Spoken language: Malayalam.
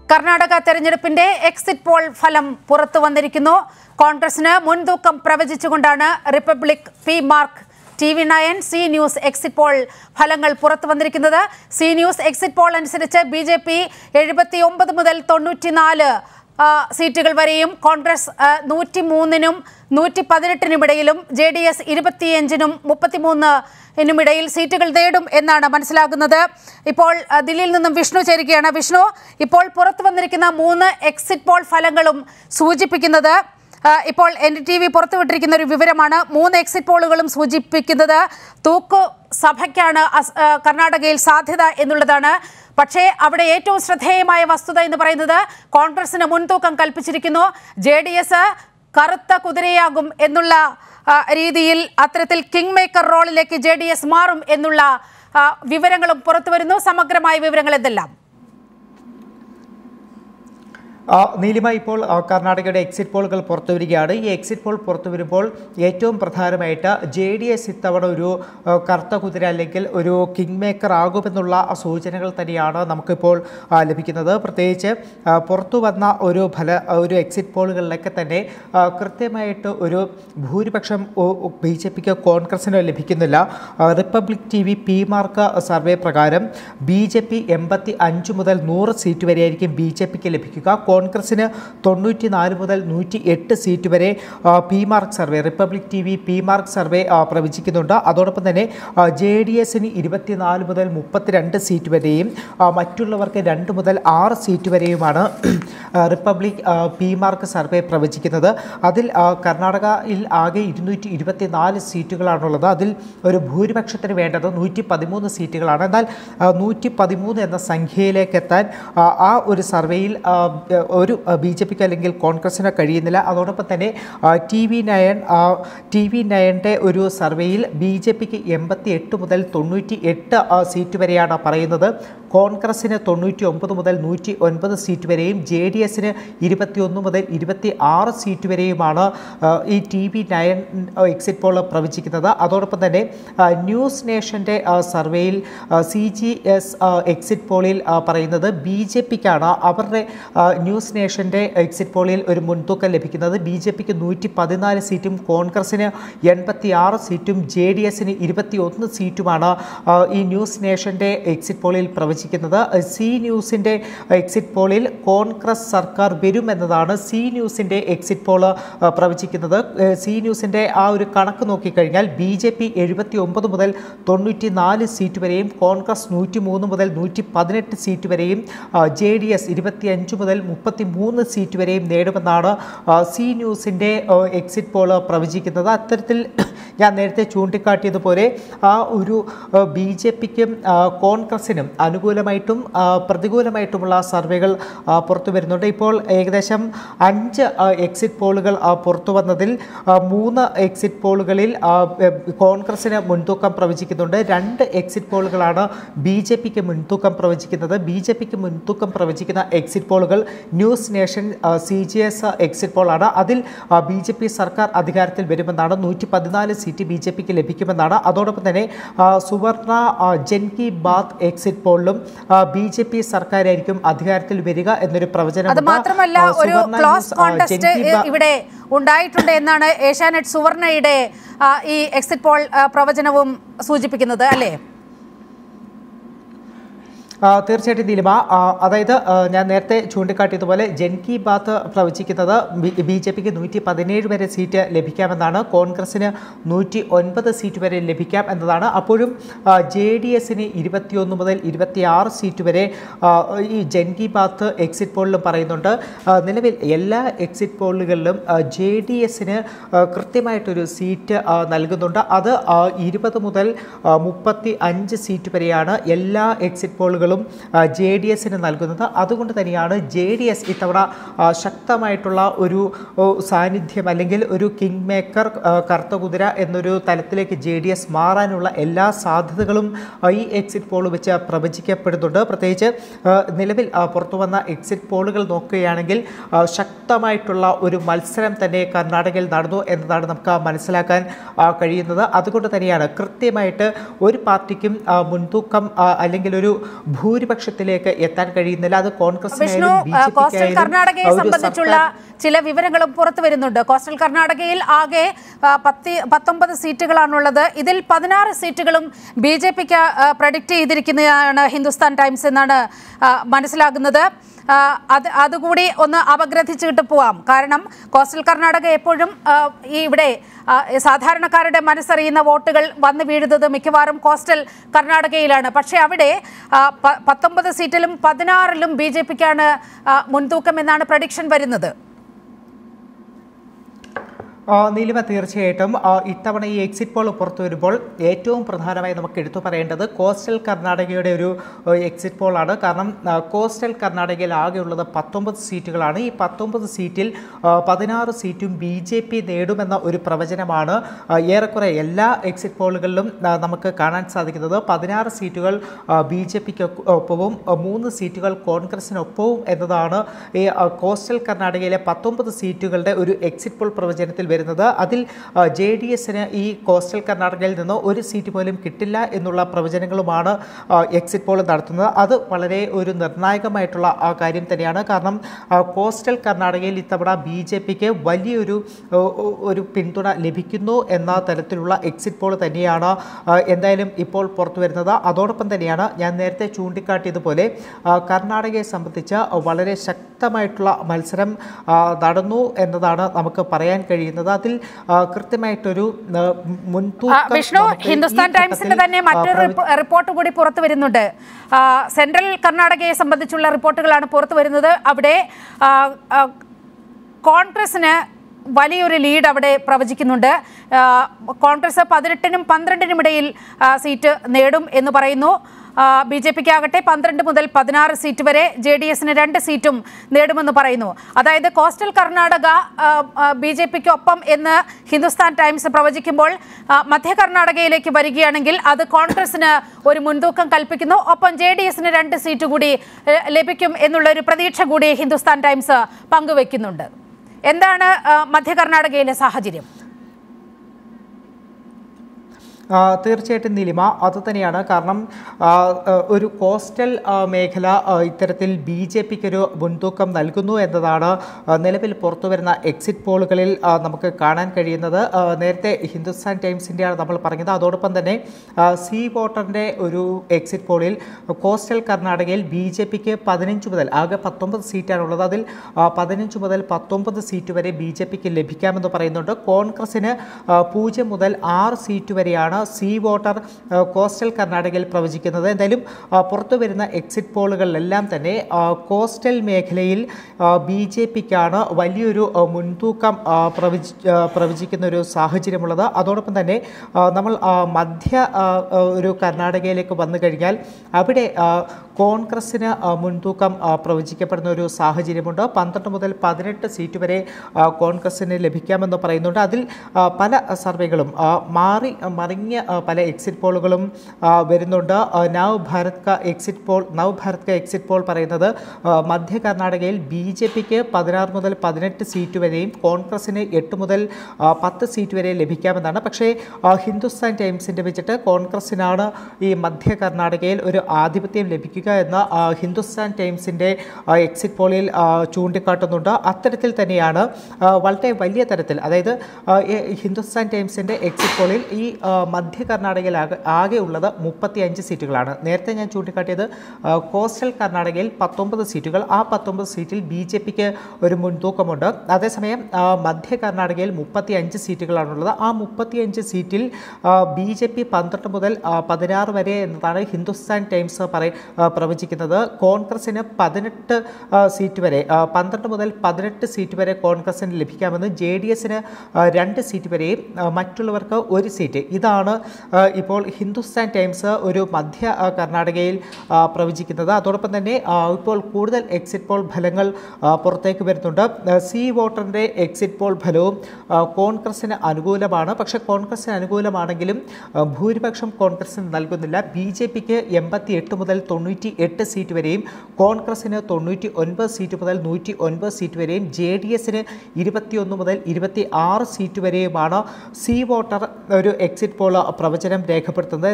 കർണാടക തെരഞ്ഞെടുപ്പിന്റെ എക്സിറ്റ് പോൾ ഫലം പുറത്തു വന്നിരിക്കുന്നു. കോൺഗ്രസിന് മുൻതൂക്കം പ്രവചിച്ചുകൊണ്ടാണ് Republic, P Marq, TV9, C News exit poll ഫലങ്ങൾ പുറത്തു വന്നിരിക്കുന്നത്. സി ന്യൂസ് എക്സിറ്റ് പോൾ അനുസരിച്ച് BJP 79 മുതൽ 94 സീറ്റുകൾ വരെയും, കോൺഗ്രസ് 103-നും 118-നും ഇടയിലും, JDS 25-നും 33-നും ഇടയിൽ സീറ്റുകൾ നേടും എന്നാണ് മനസ്സിലാകുന്നത്. ഇപ്പോൾ ദില്ലിയിൽ നിന്നും വിഷ്ണു ചേരുകയാണ്. വിഷ്ണു, ഇപ്പോൾ പുറത്തു വന്നിരിക്കുന്ന 3 എക്സിറ്റ് പോൾ ഫലങ്ങളും സൂചിപ്പിക്കുന്നത്, ഇപ്പോൾ NDTV പുറത്തുവിട്ടിരിക്കുന്ന ഒരു വിവരമാണ്, 3 എക്സിറ്റ് പോളുകളും സൂചിപ്പിക്കുന്നത് തൂക്കു സഭയ്ക്കാണ് കർണാടകയിൽ സാധ്യത എന്നുള്ളതാണ്. പക്ഷേ അവിടെ ഏറ്റവും ശ്രദ്ധേയമായ വസ്തുത എന്ന് പറയുന്നത് കോൺഗ്രസിന് മുൻതൂക്കം കൽപ്പിച്ചിരിക്കുന്നു. JDS കറുത്ത കുതിരയാകും എന്നുള്ള രീതിയിൽ അത്തരത്തിൽ കിങ് മേക്കർ റോളിലേക്ക് JDS മാറും എന്നുള്ള വിവരങ്ങളും പുറത്തു വരുന്നു. സമഗ്രമായ വിവരങ്ങൾ എന്തെല്ലാം? നീലിമ, ഇപ്പോൾ കർണാടകയുടെ എക്സിറ്റ് പോളുകൾ പുറത്തു വരികയാണ്. ഈ എക്സിറ്റ് പോൾ പുറത്തു വരുമ്പോൾ ഏറ്റവും പ്രധാനമായിട്ട് JDS ഇത്തവണ ഒരു കറുത്ത കുതിര അല്ലെങ്കിൽ ഒരു കിങ് മേക്കർ ആകുമെന്നുള്ള സൂചനകൾ തന്നെയാണ് നമുക്കിപ്പോൾ ലഭിക്കുന്നത്. പ്രത്യേകിച്ച് പുറത്തു വന്ന ഒരു എക്സിറ്റ് പോളുകളിലൊക്കെ തന്നെ കൃത്യമായിട്ട് ഒരു ഭൂരിപക്ഷം BJPക്ക് കോൺഗ്രസിന് ലഭിക്കുന്നില്ല. Republic TV P Marq survey പ്രകാരം BJP 85 മുതൽ 100 സീറ്റ് വരെയായിരിക്കും BJPക്ക് ലഭിക്കുക. കോൺഗ്രസിന് 94 മുതൽ 108 സീറ്റ് വരെ P Marq survey, Republic TV P Marq survey പ്രവചിക്കുന്നുണ്ട്. അതോടൊപ്പം തന്നെ JDSന് 24 മുതൽ 32 സീറ്റ് വരെയും മറ്റുള്ളവർക്ക് 2 മുതൽ 6 സീറ്റ് വരെയുമാണ് റിപ്പബ്ലിക് പി മാർക്ക് സർവേ പ്രവചിക്കുന്നത്. അതിൽ കർണാടകയിൽ ആകെ 224 സീറ്റുകളാണുള്ളത്. അതിൽ ഒരു ഭൂരിപക്ഷത്തിന് വേണ്ടത് 113 സീറ്റുകളാണ്. എന്നാൽ 113 എന്ന സംഖ്യയിലേക്ക് എത്താൻ ആ ഒരു സർവേയിൽ ഒരു BJPക്ക് അല്ലെങ്കിൽ കോൺഗ്രസിന് കഴിയുന്നില്ല. അതോടൊപ്പം തന്നെ TV9 ഒരു സർവേയിൽ BJPക്ക് 88 മുതൽ 98 സീറ്റ് വരെയാണ് പറയുന്നത്. കോൺഗ്രസിന് 99 മുതൽ 109 സീറ്റ് വരെയും, JDSന് 21 മുതൽ 26 സീറ്റ് വരെയുമാണ് ഈ TV9 എക്സിറ്റ് പോൾ പ്രവചിക്കുന്നത്. അതോടൊപ്പം തന്നെ ന്യൂസ് നേഷൻ്റെ സർവേയിൽ CGS എക്സിറ്റ് പോളിൽ പറയുന്നത് BJPക്കാണ് അവരുടെ ന്യൂസ് നേഷൻ്റെ എക്സിറ്റ് പോളിൽ ഒരു മുൻതൂക്കം ലഭിക്കുന്നത്. BJPക്ക് 114 സീറ്റും കോൺഗ്രസിന് 86 സീറ്റും JDSന് 21 സീറ്റുമാണ് ഈ ന്യൂസ് നേഷൻ്റെ എക്സിറ്റ് പോളിൽ പ്രവചിക്കുന്നത്. സി ന്യൂസിൻ്റെ എക്സിറ്റ് പോളിൽ കോൺഗ്രസ് സർക്കാർ വരുമെന്നതാണ് സി ന്യൂസിൻ്റെ എക്സിറ്റ് പോൾ പ്രവചിക്കുന്നത്. സി ന്യൂസിൻ്റെ ആ ഒരു കണക്ക് നോക്കിക്കഴിഞ്ഞാൽ BJP 79 മുതൽ 94 സീറ്റ് വരെയും, കോൺഗ്രസ് 103 മുതൽ 118 സീറ്റ് വരെയും, JDS 25 മുതൽ 33 സീറ്റ് വരെയും നേടുമെന്നാണ് സി ന്യൂസിൻ്റെ എക്സിറ്റ് പോൾ പ്രവചിക്കുന്നത്. അത്തരത്തിൽ ഞാൻ നേരത്തെ ചൂണ്ടിക്കാട്ടിയതുപോലെ ആ ഒരു BJPക്കും കോൺഗ്രസിനും അനുകൂലമായിട്ടും പ്രതികൂലമായിട്ടുമുള്ള സർവേകൾ പുറത്തു വരുന്നുണ്ട്. ഇപ്പോൾ ഏകദേശം 5 എക്സിറ്റ് പോളുകൾ പുറത്തു വന്നതിൽ 3 എക്സിറ്റ് പോളുകളിൽ കോൺഗ്രസിന് മുൻതൂക്കം പ്രവചിക്കുന്നുണ്ട്. 2 എക്സിറ്റ് പോളുകളാണ് BJPക്ക് മുൻതൂക്കം പ്രവചിക്കുന്നത്. BJPക്ക് മുൻതൂക്കം പ്രവചിക്കുന്ന എക്സിറ്റ് പോളുകൾ ന്യൂസ് നേഷൻ CGS എക്സിറ്റ് പോളാണ്. അതിൽ BJP സർക്കാർ അധികാരത്തിൽ വരുമെന്നാണ്. 114 സീറ്റ് BJPക്ക് ലഭിക്കുമെന്നാണ്. അതോടൊപ്പം തന്നെ സുവർണ ജൻ കി ബാത് എക്സിറ്റ് പോളിലും BJP സർക്കാരായിരിക്കും അധികാരത്തിൽ വരിക എന്നൊരു പ്രവചനം. അത് മാത്രമല്ല, ഒരു ക്ലോസ് കോൺടെസ്റ്റ് ഇവിടെ ഉണ്ടായിട്ടുണ്ട് എന്നാണ് ഏഷ്യാനെറ്റ് സുവർണയുടെ ഈ എക്സിറ്റ് പോൾ പ്രവചനവും സൂചിപ്പിക്കുന്നത്, അല്ലേ? തീർച്ചയായിട്ടും നീലിമ, അതായത് ഞാൻ നേരത്തെ ചൂണ്ടിക്കാട്ടിയതുപോലെ ജൻ കി ബാത്ത് പ്രവചിക്കുന്നത് BJPക്ക് 117 വരെ സീറ്റ് ലഭിക്കാമെന്നാണ്, കോൺഗ്രസിന് 109 സീറ്റ് വരെ ലഭിക്കാം എന്നതാണ്. അപ്പോഴും JDSന് 21 മുതൽ 26 സീറ്റ് വരെ ഈ ജൻ കി ബാത്ത് എക്സിറ്റ് പോളിലും പറയുന്നുണ്ട്. നിലവിൽ എല്ലാ എക്സിറ്റ് പോളുകളിലും JDSന് കൃത്യമായിട്ടൊരു സീറ്റ് നൽകുന്നുണ്ട്. അത് 20 മുതൽ 35 സീറ്റ് വരെയാണ് എല്ലാ എക്സിറ്റ് പോളുകളും JDSന് നൽകുന്നത്. അതുകൊണ്ട് തന്നെയാണ് JDS ഇത്തവണ ശക്തമായിട്ടുള്ള ഒരു സാന്നിധ്യം അല്ലെങ്കിൽ ഒരു കിങ് മേക്കർ, കറുത്ത കുതിര എന്നൊരു തലത്തിലേക്ക് JDS മാറാനുള്ള എല്ലാ സാധ്യതകളും ഈ എക്സിറ്റ് പോൾ വെച്ച് പ്രവചിക്കപ്പെടുന്നുണ്ട്. പ്രത്യേകിച്ച് നിലവിൽ പുറത്തു വന്ന എക്സിറ്റ് പോളുകൾ നോക്കുകയാണെങ്കിൽ ശക്തമായിട്ടുള്ള ഒരു മത്സരം തന്നെ കർണാടകയിൽ നടന്നു എന്നതാണ് നമുക്ക് മനസ്സിലാക്കാൻ കഴിയുന്നത്. അതുകൊണ്ട് തന്നെയാണ് കൃത്യമായിട്ട് ഒരു പാർട്ടിക്കും മുൻതൂക്കം അല്ലെങ്കിൽ ഒരു ഭൂരിപക്ഷത്തിലേക്ക് എത്താൻ കഴിയുന്നില്ല. അത് വിഷ്ണു, കോസ്റ്റൽ കർണാടകയെ സംബന്ധിച്ചുള്ള ചില വിവരങ്ങളും പുറത്തു വരുന്നുണ്ട്. കോസ്റ്റൽ കർണാടകയിൽ ആകെ 19 സീറ്റുകളാണുള്ളത്. ഇതിൽ 16 സീറ്റുകളും BJPക്ക് പ്രഡിക്റ്റ് ചെയ്തിരിക്കുന്നതാണ് ഹിന്ദുസ്ഥാൻ ടൈംസ് എന്നാണ് മനസ്സിലാകുന്നത്. അതുകൂടി ഒന്ന് അപഗ്രഥിച്ചിട്ട് പോവാം. കാരണം കോസ്റ്റൽ കർണാടക എപ്പോഴും ഇവിടെ സാധാരണക്കാരുടെ മനസ്സറിയുന്ന വോട്ടുകൾ വന്നു വീഴുന്നത് മിക്കവാറും കോസ്റ്റൽ കർണാടകയിലാണ്. പക്ഷേ അവിടെ 19 സീറ്റിലും 16ലും BJPക്കാണ് മുൻതൂക്കം എന്നാണ് പ്രഡിക്ഷൻ വരുന്നത്. നീലിമ, തീർച്ചയായിട്ടും ഇത്തവണ ഈ എക്സിറ്റ് പോൾ പുറത്തു വരുമ്പോൾ ഏറ്റവും പ്രധാനമായി നമുക്ക് എടുത്തു പറയേണ്ടത് കോസ്റ്റൽ കർണാടകയുടെ ഒരു എക്സിറ്റ് പോളാണ്. കാരണം കോസ്റ്റൽ കർണാടകയിൽ ആകെയുള്ളത് 19 സീറ്റുകളാണ്. ഈ 19 സീറ്റിൽ 16 സീറ്റും BJP നേടുമെന്ന ഒരു പ്രവചനമാണ് ഏറെക്കുറെ എല്ലാ എക്സിറ്റ് പോളുകളിലും നമുക്ക് കാണാൻ സാധിക്കുന്നത്. 16 സീറ്റുകൾ BJPക്ക് ഒപ്പവും 3 സീറ്റുകൾ കോൺഗ്രസിനൊപ്പവും എന്നതാണ് ഈ കോസ്റ്റൽ കർണാടകയിലെ 19 സീറ്റുകളുടെ ഒരു എക്സിറ്റ് പോൾ പ്രവചനത്തിൽ വരുന്നത്. അതിൽ JDSന് ഈ കോസ്റ്റൽ കർണാടകയിൽ നിന്ന് ഒരു സീറ്റ് പോലും കിട്ടില്ല എന്നുള്ള പ്രവചനങ്ങളുമാണ് എക്സിറ്റ് പോൾ നടത്തുന്നത്. അത് വളരെ ഒരു നിർണായകമായിട്ടുള്ള കാര്യം തന്നെയാണ്. കാരണം കോസ്റ്റൽ കർണാടകയിൽ ഇത്തവണ BJPക്ക് വലിയൊരു പിന്തുണ ലഭിക്കുന്നു എന്ന തരത്തിലുള്ള എക്സിറ്റ് പോൾ തന്നെയാണ് എന്തായാലും ഇപ്പോൾ പുറത്തു വരുന്നത്. അതോടൊപ്പം തന്നെയാണ് ഞാൻ നേരത്തെ ചൂണ്ടിക്കാട്ടിയതുപോലെ കർണാടകയെ സംബന്ധിച്ച് വളരെ ശക്തമായിട്ടുള്ള മത്സരം നടന്നു എന്നതാണ് നമുക്ക് പറയാൻ കഴിയുന്നത്. അതിൽ കൃത്യമായിട്ടൊരു മുൻതൂക്കം. വിഷ്ണു, ഹിന്ദുസ്ഥാൻ ടൈംസിന്റെ തന്നെ മറ്റൊരു റിപ്പോർട്ട് കൂടി പുറത്തു വരുന്നുണ്ട്. സെൻട്രൽ കർണാടകയെ സംബന്ധിച്ചുള്ള റിപ്പോർട്ടുകളാണ് പുറത്തു വരുന്നത്. അവിടെ കോൺഗ്രസിന് വലിയൊരു ലീഡ് അവിടെ പ്രവചിക്കുന്നുണ്ട്. കോൺഗ്രസ് 18നും 12നും ഇടയിൽ സീറ്റ് നേടും എന്ന് പറയുന്നു. BJPക്കാകട്ടെ 12 മുതൽ 16 സീറ്റ് വരെ, JDSന് 2 സീറ്റും നേടുമെന്ന് പറയുന്നു. അതായത് കോസ്റ്റൽ കർണാടക BJPക്ക് ഒപ്പം എന്ന് ഹിന്ദുസ്ഥാൻ ടൈംസ് പ്രവചിക്കുമ്പോൾ മധ്യ കർണാടകയിലേക്ക് വരികയാണെങ്കിൽ അത് കോൺഗ്രസിന് ഒരു മുൻതൂക്കം കൽപ്പിക്കുന്നു. ഒപ്പം JDSന് 2 സീറ്റ് കൂടി ലഭിക്കും എന്നുള്ള ഒരു പ്രതീക്ഷ കൂടി ഹിന്ദുസ്ഥാൻ ടൈംസ് പങ്കുവെക്കുന്നുണ്ട്. എന്താണ് മധ്യ കർണാടകയിലെ സാഹചര്യം? തീർച്ചയായിട്ടും നീലിമ, അതുതന്നെയാണ്. കാരണം ഒരു കോസ്റ്റൽ മേഖല ഇത്തരത്തിൽ BJPക്കൊരു മുൻതൂക്കം നൽകുന്നു എന്നതാണ് നിലവിൽ പുറത്തുവരുന്ന എക്സിറ്റ് പോളുകളിൽ നമുക്ക് കാണാൻ കഴിയുന്നത്. നേരത്തെ ഹിന്ദുസ്ഥാൻ ടൈംസിൻ്റെയാണ് നമ്മൾ പറഞ്ഞത്. അതോടൊപ്പം തന്നെ സി വോട്ടറിൻ്റെ ഒരു എക്സിറ്റ് പോളിൽ കോസ്റ്റൽ കർണാടകയിൽ BJPക്ക് 15 മുതൽ ആകെ 19 സീറ്റാണുള്ളത്. അതിൽ 15 മുതൽ 19 സീറ്റ് വരെ BJPക്ക് ലഭിക്കാമെന്ന് പറയുന്നുണ്ട്. കോൺഗ്രസിന് 0 മുതൽ 6 സീറ്റ് വരെയാണ് സി വോട്ടർ കോസ്റ്റൽ കർണാടകയിൽ പ്രവചിക്കുന്നത്. എന്തായാലും പുറത്തു വരുന്ന എക്സിറ്റ് പോളുകളിലെല്ലാം തന്നെ കോസ്റ്റൽ മേഖലയിൽ BJPക്കാണ് വലിയൊരു മുൻതൂക്കം പ്രവചിക്കുന്ന ഒരു സാഹചര്യമുള്ളത്. അതോടൊപ്പം തന്നെ നമ്മൾ മധ്യ ഒരു കർണാടകയിലേക്ക് വന്നു കഴിഞ്ഞാൽ അവിടെ കോൺഗ്രസിന് മുൻതൂക്കം പ്രവചിക്കപ്പെടുന്ന ഒരു സാഹചര്യമുണ്ട്. 12 മുതൽ 18 സീറ്റ് വരെ കോൺഗ്രസിന് ലഭിക്കാമെന്ന് പറയുന്നുണ്ട്. അതിൽ പല സർവേകളും മറിഞ്ഞ പല എക്സിറ്റ് പോളുകളും വരുന്നുണ്ട്. നവ് ഭാരത് ക എക്സിറ്റ് പോൾ പറയുന്നത് മധ്യ കർണാടകയിൽ BJPക്ക് 16 മുതൽ 18 സീറ്റ് വരെയും കോൺഗ്രസിന് 8 മുതൽ 10 സീറ്റ് വരെ ലഭിക്കാമെന്നാണ്. പക്ഷേ ഹിന്ദുസ്ഥാൻ ടൈംസിൻ്റെ വെച്ചിട്ട് കോൺഗ്രസിനാണ് ഈ മധ്യ കർണാടകയിൽ ഒരു ആധിപത്യം ലഭിക്കുക എന്ന് ഹിന്ദുസ്ഥാൻ ടൈംസിൻ്റെ എക്സിറ്റ് പോളിൽ ചൂണ്ടിക്കാട്ടുന്നുണ്ട്. അത്തരത്തിൽ തന്നെയാണ് വളരെ വലിയ തരത്തിൽ, അതായത് ഹിന്ദുസ്ഥാൻ ടൈംസിൻ്റെ എക്സിറ്റ് പോളിൽ ഈ മധ്യ കർണാടകയിൽ ആകെ ഉള്ളത് 35 സീറ്റുകളാണ്. നേരത്തെ ഞാൻ ചൂണ്ടിക്കാട്ടിയത് കോസ്റ്റൽ കർണാടകയിൽ 19 സീറ്റുകൾ. ആ 19 സീറ്റിൽ BJPക്ക് ഒരു മുൻതൂക്കമുണ്ട്. അതേസമയം മധ്യ കർണാടകയിൽ 35 സീറ്റുകളാണുള്ളത്. ആ 35 സീറ്റിൽ BJP 12 മുതൽ 16 വരെ എന്നതാണ് ഹിന്ദുസ്ഥാൻ ടൈംസ് പ്രവചിക്കുന്നത്. കോൺഗ്രസിന് 18 സീറ്റ് വരെ, 12 മുതൽ 18 സീറ്റ് വരെ കോൺഗ്രസിന് ലഭിക്കാമെന്ന്, JDSന് 2 സീറ്റ് വരെയും മറ്റുള്ളവർക്ക് 1 സീറ്റ്. ഇതാണ് ഇപ്പോൾ ഹിന്ദുസ്ഥാൻ ടൈംസ് ഒരു മധ്യ കർണാടകയിൽ പ്രവചിക്കുന്നത്. അതോടൊപ്പം തന്നെ ഇപ്പോൾ കൂടുതൽ എക്സിറ്റ് പോൾ ഫലങ്ങൾ പുറത്തേക്ക് വരുന്നുണ്ട്. സി വോട്ടറിൻ്റെ എക്സിറ്റ് പോൾ ഫലവും കോൺഗ്രസിന് അനുകൂലമാണ്. പക്ഷേ കോൺഗ്രസിന് അനുകൂലമാണെങ്കിലും ഭൂരിപക്ഷം കോൺഗ്രസിന് നൽകുന്നില്ല. BJPക്ക് 88 മുതൽ 98 സീറ്റ് വരെയും കോൺഗ്രസിന് 99 സീറ്റ് മുതൽ 109 സീറ്റ് വരെയും JDSന് 21 മുതൽ 26 സീറ്റ് വരെയുമാണ് സി വോട്ടർ ഒരു എക്സിറ്റ് പോൾ പ്രവചനം രേഖപ്പെടുത്തുന്നത്.